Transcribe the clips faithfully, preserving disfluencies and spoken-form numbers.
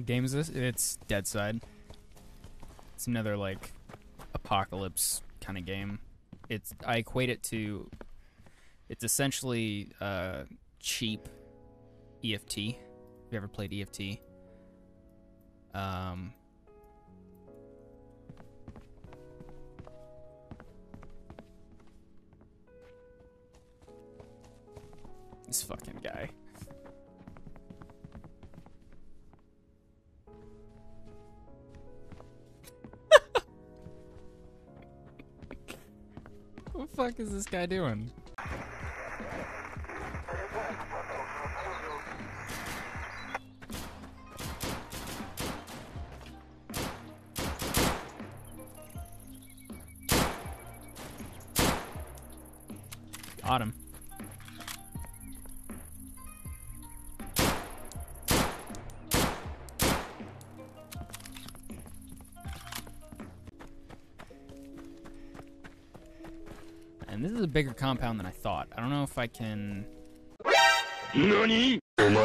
game is this? It's Deadside. It's another like apocalypse kind of game. It's I equate it to it's essentially uh, cheap E F T. Have you ever played E F T? Um, this fucking guy. What the fuck is this guy doing? Got him. And this is a bigger compound than I thought. I don't know if I can... NANI?!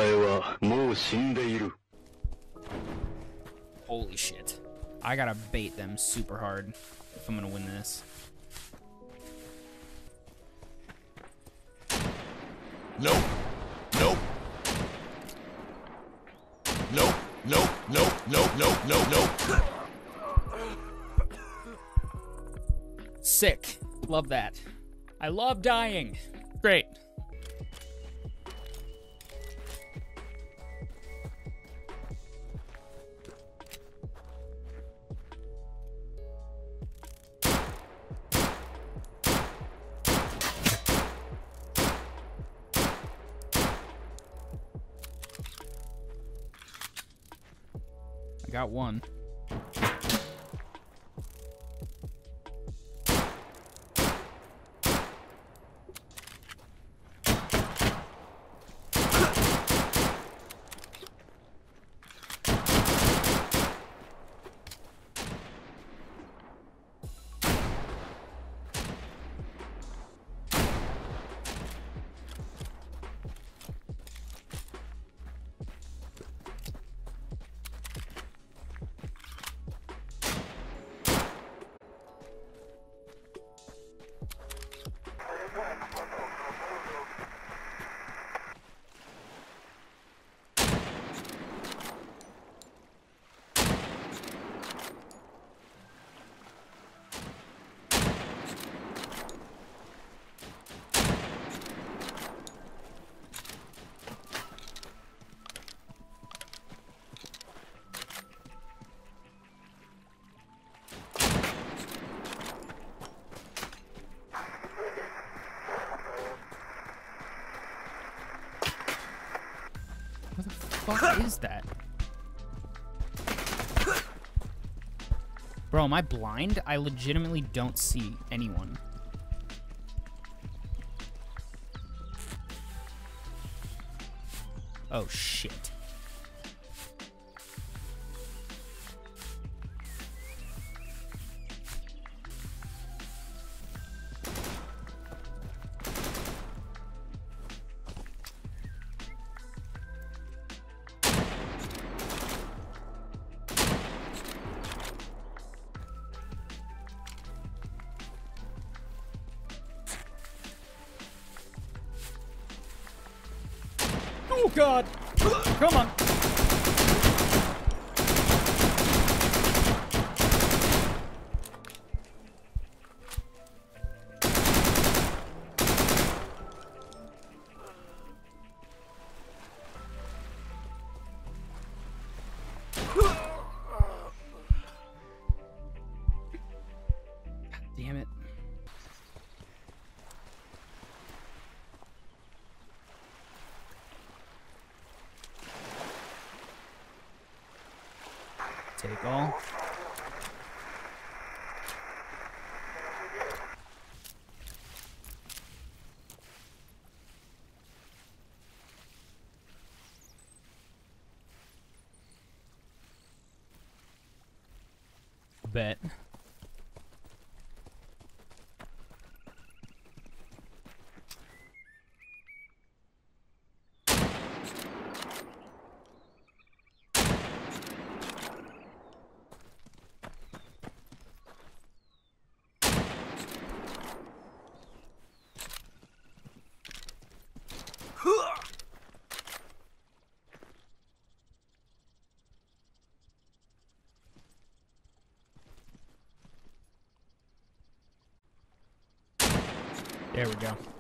Holy shit. I gotta bait them super hard if I'm gonna win this. Nope. Nope. Nope. Nope. Nope. Nope. Nope. Nope. Nope. Sick. Love that. I love dying. Great. I got one. What the fuck is that? Bro, am I blind? I legitimately don't see anyone. Oh, shit. Oh god! Come on! Damn it. Take all. Bet. There we go.